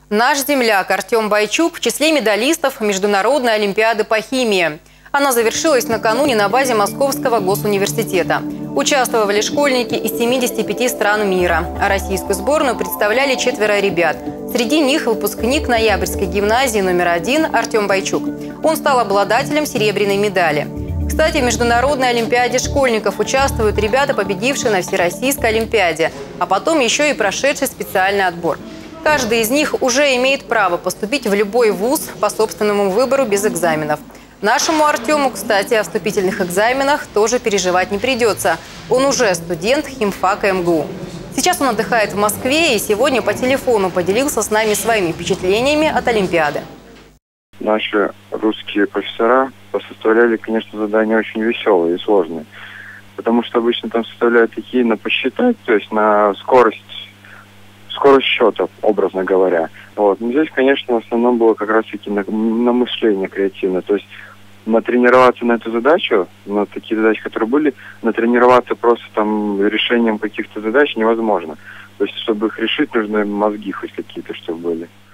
Наш земляк Артем Бойчук в числе медалистов Международной олимпиады по химии. Она завершилась накануне на базе Московского госуниверситета. Участвовали школьники из 75 стран мира, а российскую сборную представляли 4 ребят. Среди них выпускник Ноябрьской гимназии номер 1 Артем Бойчук. Он стал обладателем серебряной медали. Кстати, в Международной олимпиаде школьников участвуют ребята, победившие на Всероссийской олимпиаде, а потом еще и прошедший специальный отбор. Каждый из них уже имеет право поступить в любой вуз по собственному выбору без экзаменов. Нашему Артему, кстати, о вступительных экзаменах тоже переживать не придется. Он уже студент химфака МГУ. Сейчас он отдыхает в Москве и сегодня по телефону поделился с нами своими впечатлениями от Олимпиады. Наши русские профессора составляли, конечно, задания очень веселые и сложные. Потому что обычно там составляют такие на посчитать, то есть на скорость счета, образно говоря. Вот. Но здесь, конечно, в основном было как раз-таки на мышление креативное. То есть натренироваться на эту задачу, на такие задачи, которые были, натренироваться просто там решением каких-то задач невозможно. То есть, чтобы их решить, нужны мозги хоть какие-то, чтобы были.